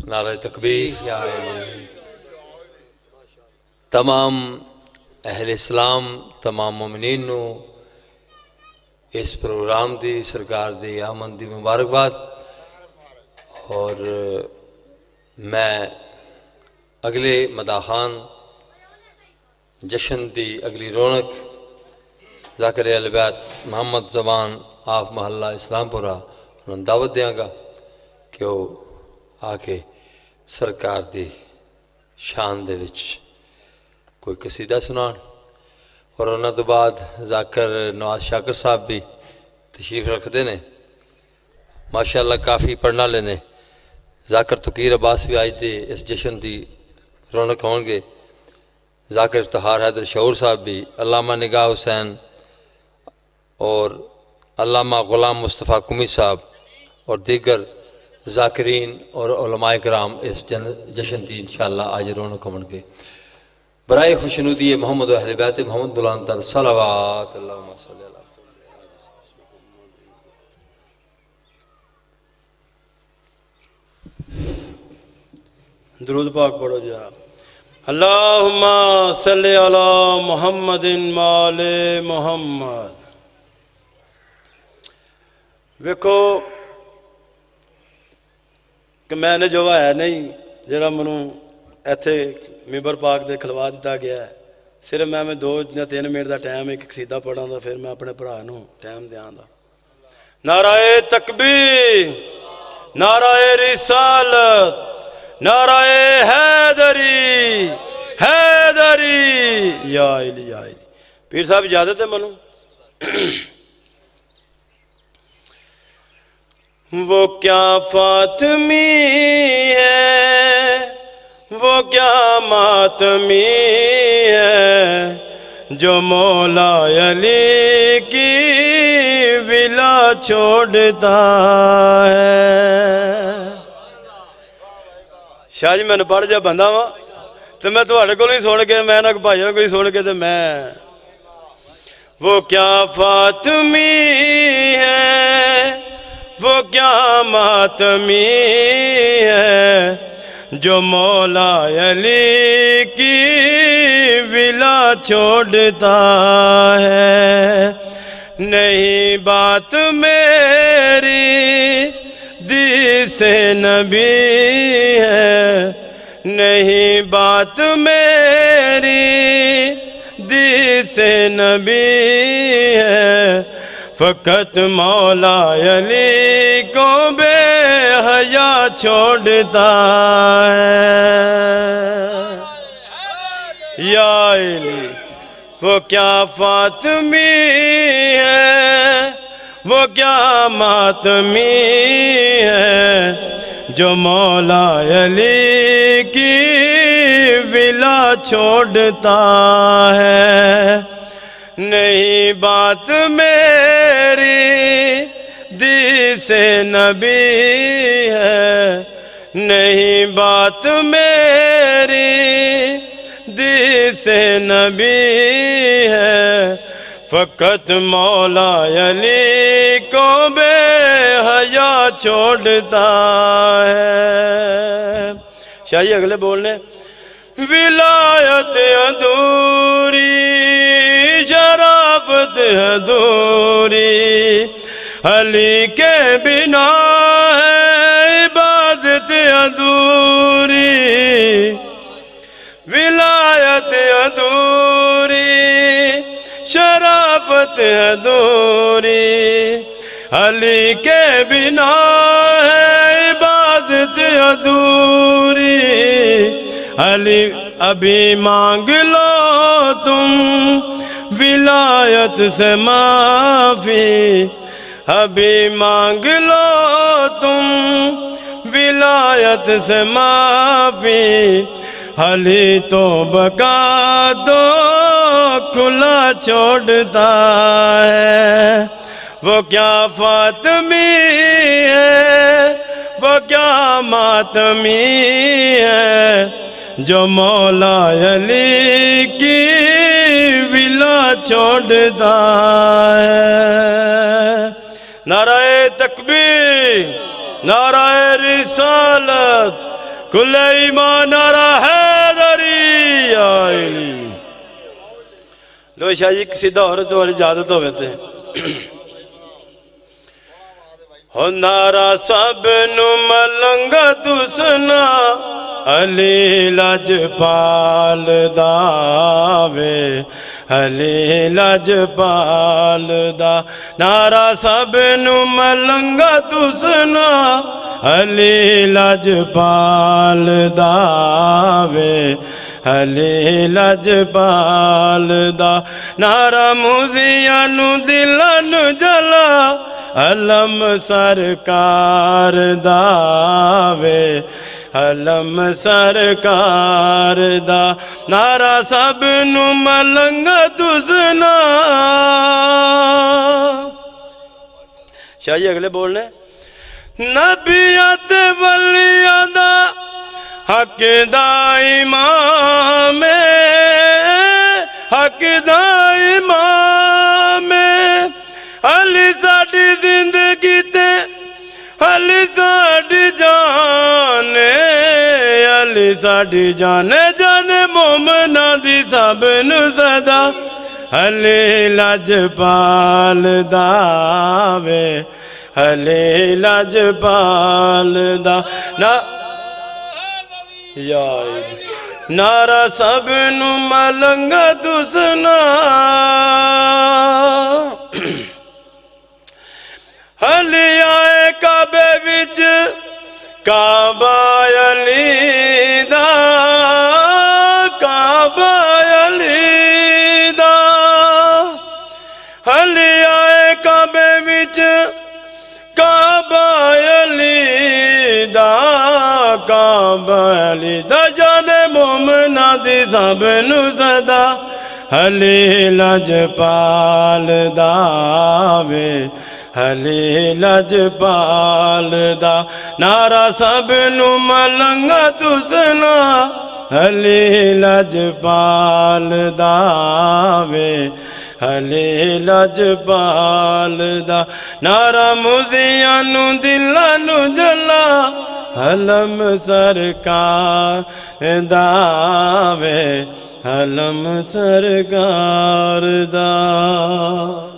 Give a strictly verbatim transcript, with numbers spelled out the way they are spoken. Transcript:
نعرہ تکبیر یا علی۔ تمام اہل اسلام تمام مومنین نو اس پروگرام دی سرکار دی آمد دی مبارکباد۔ اور میں اگلے مداخان جشن دی اگلی رونق ذاکر اہل بیت محمد زبان آف محلہ اسلام پورا انہوں دعوت دیاں گا کہ وہ آ کے سرکار دی شان دے وچ کوئی قصیدہ سنان۔ اور انہوں تو بعد ذاکر نواز شاکر صاحب بھی تشریف رکھتے نے، ماشاءاللہ کافی پڑھنا لینے۔ ذاکر تقیر عباس بھی آج دے اس جشن دی رونق ہون گے۔ ذاکر افتخار حیدر شعور صاحب بھی، علامہ نگاہ حسین اور علامہ غلام مصطفیٰ قمی صاحب اور دیگر ذاکرین اور علماء کرام اس جشن دی انشاءاللہ آج رونق ہون گے۔ برائے خوشنودی محمد و اہل بیت محمد بلند تر صلوات اللہم صلی اللہ علیہ وسلم۔ درود پاک پڑھو جا۔ اللہم صلی علی محمد مال محمد۔ ویکھو کہ میں نے جو ہے نہیں جڑا منوں ایتھے ممبر پاک دے کھلوا دیتا گیا ہے، صرف میں میں دو یا تین منٹ دا ٹائم ایک قصیدہ پڑھاں دا، پھر میں اپنے بھرا نوں ٹائم دیاں دا۔ نعرہ تکبیر، نعرہ رسالت، نعرہ حیدری حیدری یا علی یا علی۔ پیر صاحب اجازت ہے منوں؟ وہ کیا فاطمی ہے، وہ کیا ماتمی ہے، جو مولا علی کی ولا چھوڑتا ہے۔ شاہ جی میں نے پڑھ جا بندہ ہوا تو میں تھوڑے کو نہیں سن کے، میں نہ بھائی کو ہی سن کے تو میں وہ کیا فاطمی ہے، وہ کیا ماتمی ہے، جو مولا علی کی ولا چھوڑتا ہے۔ نہیں بات میری دی سے نبی ہے، نہیں بات میری دی سے نبی ہے، فقط مولا علی کو بے حیا چھوڑتا ہے۔ یا علی وہ کیا فاطمی ہے، وہ کیا ماتمی ہے، جو مولا علی کی ولا چھوڑتا ہے۔ نہیں بات میری دی سے نبی ہے، نہیں بات میری دی سے نبی ہے، فقط مولا علی کو بے حیا چھوڑتا ہے۔ شاہی اگلے بولنے ولایت ادھوری، شرافت ادھوری، علی کے بنا ہے عبادت ادھوری، ولایت ادھوری، شرافت ادھوری، علی کے بنا ہے عبادت ادھوری۔ علی ابھی مانگ لو تم ولایت سے معافی، ابھی مانگ لو تم ولایت سے معافی، علی تو بقا تو کھلا چھوڑتا ہے۔ وہ کیا فاطمی ہے، وہ کیا ماتمی ہے، جو مولا علی کی ولا چھوڑتا ہے۔ نعرہ تکبیر، نعرہ رسالت، کل ایمان نعرہ حیدری آئلی لو شاہ جی کسی دور تو والی اجازت ہوئے تھے ہو نعرہ سب نو ملنگا تسنا علی لجپال داوے علی لجپال دا نعرہ سب نو ملنگا تسنا علی لجپال داوے علی لجپال دا نعرہ موزیاں نو دلان جلا علم سرکار داوے علم سرکار دا نعرہ سب نو ملنگ تسنا شاہ جی اگلے بولنے نبیات ولیاں دا حق دا امام حق دا امام علی ساڑی زندگی تے علی ساڑی جانے علی ساڑی جانے جانے مومنہ دی سب نو صدا علی لجپال داوے علی لجپال دا یا نعرہ سب نو ملنگا تسنا علی آئے کعبے وچ کعبہ علی دا کعبہ علی دا علی آئے کعبے وچ کعبہ علی دا کعبہ علی دا جانے مومنہ دی سب نو صدا علی لجپال داوے علی لجپال دا نعرہ سب نو ملنگا تسنا علی لجپال داوے علی لجپال دا نعرہ موزیاں نو دلاں نو جلا علم سرکار داوے علم سرکار دا